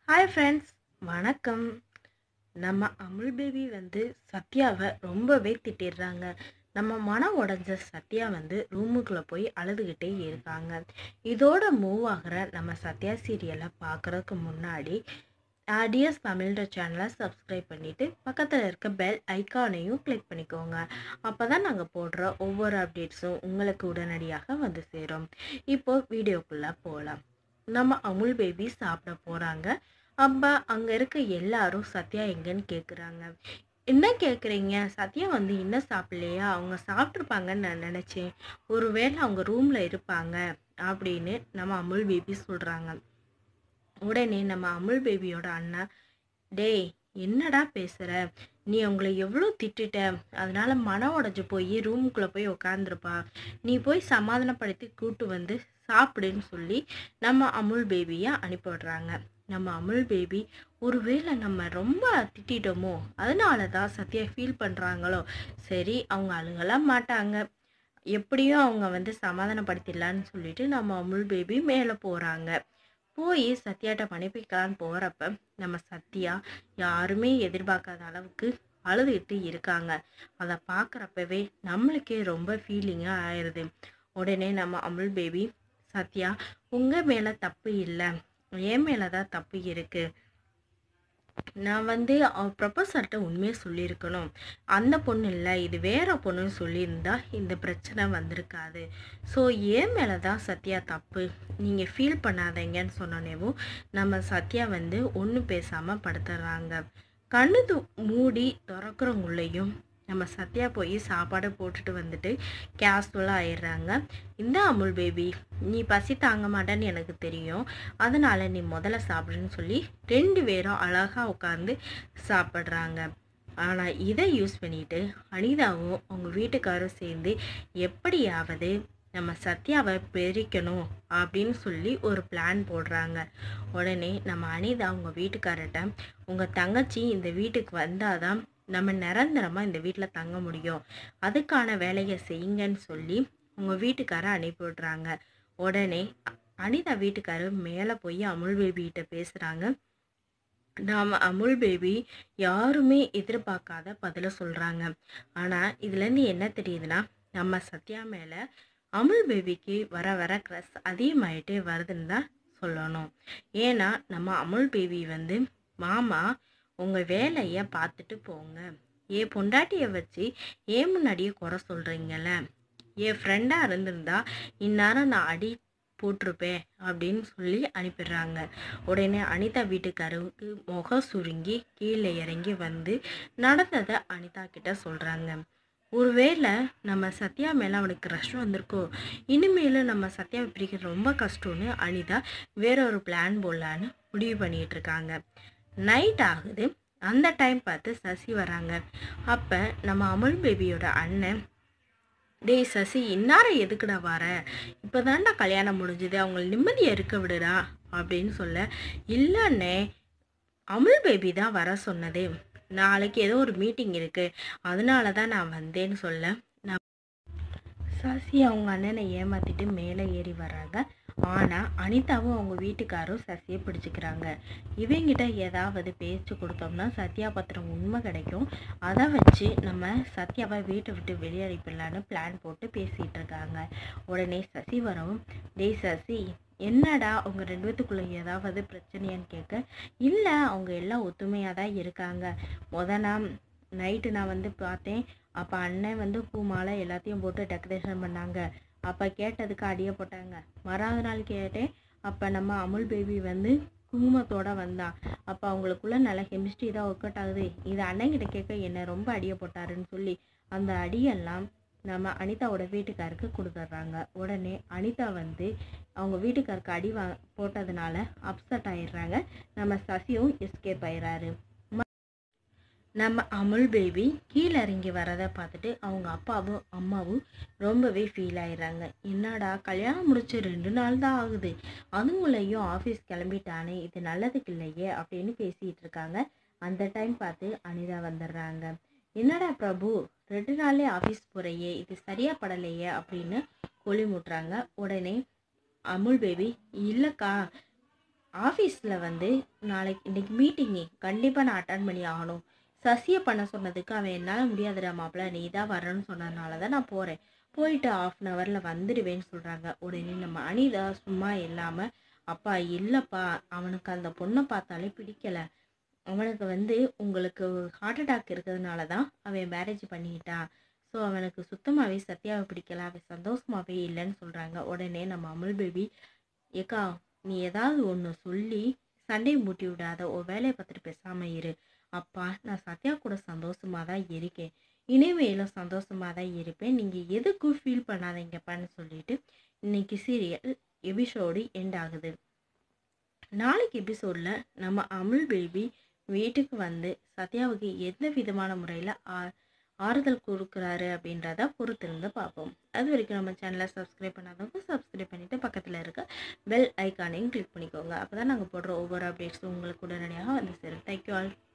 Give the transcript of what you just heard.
Hi friends, வணக்கம். நம்ம Amul baby சத்யாவை ரொம்பவே திட்டிடுறாங்க. நம்ம மனம் உடைஞ்ச சத்யா ரூமுக்குள்ளே போய் அழுதுகிட்டே இருக்காங்க. இதோட மூவ் ஆகிற நம்ம சத்யா சீரியலை பார்க்குறதுக்கு முன்னாடி டிஎஸ் தமிழ்ன்ற சேனலை சப்ஸ்கிரைப் பண்ணிவிட்டு பக்கத்தில் இருக்க பெல் ஐக்கானையும் கிளிக் பண்ணிக்கோங்க. அப்போ தான் நாங்கள் போடுற ஒவ்வொரு அப்டேட்ஸும் உங்களுக்கு உடனடியாக சேரும். இப்போது வீடியோக்குள்ளே போகலாம். நம்ம அமுல் பேபி சாப்பிட போகிறாங்க. அப்போ அங்கே இருக்க எல்லாரும் சத்யா எங்கன்னு கேட்குறாங்க. என்ன கேட்குறீங்க? சத்யா இன்னும் சாப்பிட்லையா? அவங்க சாப்பிட்ருப்பாங்கன்னு நான் நினச்சேன். ஒருவேளை அவங்க ரூமில் இருப்பாங்க அப்படின்னு நம்ம அமுல் பேபி சொல்கிறாங்க. உடனே நம்ம அமுல் பேபியோட அண்ணா, டேய் என்னடா பேசுகிற? நீ அவங்கள எவ்வளோ திட்டுட்ட, அதனால மனம் உடஞ்சி போய் ரூமுக்குள்ளே போய் உக்காந்துருப்பா. நீ போய் சமாதானப்படுத்தி கூட்டு சாப்பிடுன்னு சொல்லி நம்ம அமுல் பேபியை அனுப்பிவிடுறாங்க. நம்ம அமுல் பேபி, ஒருவேளை நம்ம ரொம்ப திட்டோமோ, அதனால தான் சத்யா ஃபீல் பண்ணுறாங்களோ, சரி அவங்க அழுகலாம் மாட்டாங்க, எப்படியும் அவங்க சமாதானப்படுத்திடலான்னு சொல்லிட்டு நம்ம அமுல் பேபி மேலே போகிறாங்க. போய் சத்யாட்ட மன்னிப்பிக்கலான்னு போகிறப்ப நம்ம சத்யா யாருமே எதிர்பார்க்காத அளவுக்கு அழுதுகிட்டு இருக்காங்க. அதை பார்க்குறப்பவே நம்மளுக்கே ரொம்ப ஃபீலிங்காக ஆயிடுது. உடனே நம்ம அமுல் பேபி, சத்யா உங்கள் மேலே தப்பு இல்லை, என் மேலே தான் தப்பு இருக்குது. நான் ப்ரொஃபஸர்கிட்ட உண்மையை சொல்லியிருக்கணும். அந்த பொண்ணு இல்லை, இது வேற பொண்ணுன்னு சொல்லியிருந்தா இந்த பிரச்சனை வந்திருக்காது. ஸோ ஏன் மேலே தான் சத்யா தப்பு, நீங்கள் ஃபீல் பண்ணாதீங்கன்னு சொன்னோன்னேவும் நம்ம சத்யா ஒன்றும் பேசாமல் படுத்துடுறாங்க. கண்ணு மூடி திறக்கிறவங்களையும் நம்ம சத்யா போய் சாப்பாடு போட்டுட்டு கேஷுவலாக ஆயிடுறாங்க. இந்த அமுல் பேபி, நீ பசி தாங்க மாட்டேன்னு எனக்கு தெரியும், அதனால் நீ முதல்ல சாப்பிடுன்னு சொல்லி 2 பேரும் அழகாக உட்காந்து சாப்பிட்றாங்க. ஆனால் இதை யூஸ் பண்ணிட்டு அனிதாவும் அவங்க வீட்டுக்காரும் சேர்ந்து எப்படியாவது நம்ம சத்யாவை பிரிக்கணும் அப்படின்னு சொல்லி ஒரு பிளான் போடுறாங்க. உடனே நம்ம அனிதா அவங்க வீட்டுக்காரர்கிட்ட, உங்கள் தங்கச்சி இந்த வீட்டுக்கு வந்தாதான் நம்ம நிரந்தரமாக இந்த வீட்டில் தங்க முடியும், அதுக்கான வேலையை செய்யுங்கன்னு சொல்லி உங்கள் வீட்டுக்காரை அனுப்பிவிடுறாங்க. உடனே அனிதா வீட்டுக்காரர் மேலே போய் அமுல் பேபிகிட்ட பேசுகிறாங்க. நாம் அமுல் பேபி யாருமே எதிர்பார்க்காத பதிலை சொல்கிறாங்க. ஆனால் இதுலேருந்து என்ன தெரியுதுன்னா, நம்ம சத்யா மேலே அமுல் பேபிக்கு வர வர க்ரஷ் அதிகமாகிட்டே வருதுன்னு தான் சொல்லணும். ஏன்னா நம்ம அமுல் பேபி மாமா உங்கள் வேலையை பார்த்துட்டு போங்க, என் பொண்டாட்டியை வச்சு ஏன் முன்னாடியே குறை சொல்கிறீங்கள, என் ஃப்ரெண்டாக இருந்திருந்தா இந்நேரம் நான் அடி போட்டிருப்பேன் அப்படின்னு சொல்லி அனுப்பிடுறாங்க. உடனே அனிதா வீட்டுக்காரருக்கு முகம் சுருங்கி கீழே இறங்கி நடந்ததை அனிதா கிட்ட சொல்கிறாங்க. ஒருவேளை நம்ம சத்யா மேலே அவனுக்கு ரஷ் வந்திருக்கோ, இனிமேல் நம்ம சத்யாவை பிரிக்கிறது ரொம்ப கஷ்டம்னு அனிதா வேற ஒரு பிளான் போடலான்னு முடிவு பண்ணிகிட்டு இருக்காங்க. நைட் ஆகுது. அந்த டைம் பார்த்து சசி வராங்க. அப்போ நம்ம அமுல் பேபியோட அண்ணன், டேய் சசி, இன்னாரம் எதுக்குடா வர, இப்போ தான்டா கல்யாணம் முடிஞ்சுது, அவங்களை நிம்மதியாக இருக்க விடுடா அப்படின்னு சொல்ல, இல்லைன்னே அமுல் பேபி தான் வர சொன்னதே, நாளைக்கு ஏதோ ஒரு மீட்டிங் இருக்குது, அதனால தான் நான் வந்தேன்னு சொல்ல, சசி அவங்க அண்ணனை ஏமாற்றிட்டு மேலே ஏறி வராங்க. ஆனால் அனிதாவும் அவங்க வீட்டுக்காரும் சசியை பிடிச்சிக்கிறாங்க. இவங்கிட்ட ஏதாவது பேச்சு கொடுத்தோம்னா சத்யா பத்திரம் உண்மை கிடைக்கும், அதை வச்சு நம்ம சத்யாவை வீட்டை விட்டு வெளியே அனுப்பிடலான்னு பிளான் போட்டு பேசிகிட்டு இருக்காங்க. உடனே சசி வரவும், டேய் சசி, என்னடா அவங்க 2 பேத்துக்குள்ளே ஏதாவது பிரச்சனையான்னு கேட்க, இல்லை அவங்க எல்லாம் ஒத்துமையாக தான் இருக்காங்க, நாள் நைட்டு நான் பார்த்தேன், அப்போ அண்ணன் பூ மாலை எல்லாத்தையும் போட்டு டெக்கரேஷன் பண்ணாங்க, அப்போ கேட்டதுக்கு அடியை போட்டாங்க, மறாவது நாள் கேட்டேன், அப்போ நம்ம அமுல் பேபி குங்குமத்தோடு வந்தான், அப்போ அவங்களுக்குள்ள நல்ல கெமிஸ்ட்ரி தான் ஒர்க் அவுட் ஆகுது, இது அண்ணங்கிட்ட கேட்க என்னை ரொம்ப அடியை போட்டாருன்னு சொல்லி அந்த அடியெல்லாம் நம்ம அனிதாவோட வீட்டுக்காருக்கு கொடுத்துட்றாங்க. உடனே அனிதா அவங்க வீட்டுக்காருக்கு அடி போட்டதுனால அப்செட் ஆயிடுறாங்க. நம்ம சசியும் எஸ்கேப் ஆயிடுறாரு. நம்ம அமுல் பேபி கீழே இறங்கி வரதை பார்த்துட்டு அவங்க அப்பாவும் அம்மாவும் ரொம்பவே ஃபீல் ஆயிடுறாங்க. என்னடா கல்யாணம் முடிச்சு 2 நாள் தான் ஆகுது, அதுங்களையும் ஆஃபீஸ் கிளம்பிட்டானே, இது நல்லதுக்கு இல்லையே அப்படின்னு பேசிகிட்டு இருக்காங்க. அந்த டைம் பார்த்து அனிதா வந்துடுறாங்க. என்னடா பிரபு, 2 நாள்லேயே ஆஃபீஸ் போகிறையே, இது சரியாக படலையே அப்படின்னு கொலி முட்டுறாங்க. உடனே அமுல் பேபி, இல்லைக்கா, ஆஃபீஸில் வந்து இன்னைக்கு மீட்டிங்கு கண்டிப்பாக நான் அட்டன் பண்ணி ஆகணும். சசியை பண்ண சொன்னதுக்கு அவன் என்னால் முடியாதுடா மாப்பிள்ள, நீ தான் வரணும்னு சொன்னதுனால தான் நான் போகிறேன். போயிட்டு 1/2 வந்துடுவேன்னு சொல்கிறாங்க. உடனே நம்ம அனிதா சும்மா இல்லாமல், அப்பா இல்லைப்பா, அவனுக்கு அந்த பொண்ணை பார்த்தாலே பிடிக்கல. அவனுக்கு வந்து உங்களுக்கு ஹார்ட் அட்டாக் இருக்கிறதுனால தான் அவன் மேரேஜ் பண்ணிக்கிட்டான். ஸோ அவனுக்கு சுத்தமாகவே சத்யாவை பிடிக்கல, அவன் சந்தோஷமாகவே இல்லைன்னு சொல்கிறாங்க. உடனே நம்ம அமுல் பேபி, ஏக்கா நீ ஏதாவது ஒன்று சொல்லி சண்டையை மூட்டி விடாத, உன் வேலையை பார்த்துட்டு பேசாமல் இரு. அப்பா நான் சத்யா கூட சந்தோஷமாக தான் இருக்கேன், இனிமேலும் சந்தோஷமாக தான் இருப்பேன், நீங்கள் எதுக்கும் ஃபீல் பண்ணாதீங்கப்பான்னு சொல்லிட்டு இன்னைக்கு சீரியல் எபிசோடு எண்ட் ஆகுது. நாளைக்கு எபிசோடில் நம்ம அமுல் பேபி வீட்டுக்கு வந்து சத்யாவுக்கு எந்த விதமான முறையில் ஆறுதல் கொடுக்குறாரு அப்படின்றத பொறுத்திருந்து பார்ப்போம். அது வரைக்கும் நம்ம சேனலை சப்ஸ்கிரைப் பண்ணாதவங்க சப்ஸ்கிரைப் பண்ணிவிட்டு பக்கத்தில் இருக்க பெல் ஐக்கானையும் கிளிக் பண்ணிக்கோங்க. அப்போ தான் நாங்கள் போடுற ஒவ்வொரு அப்டேட்ஸும் உங்களுக்கு உடனடியாக வந்து சேரும். Thank you all.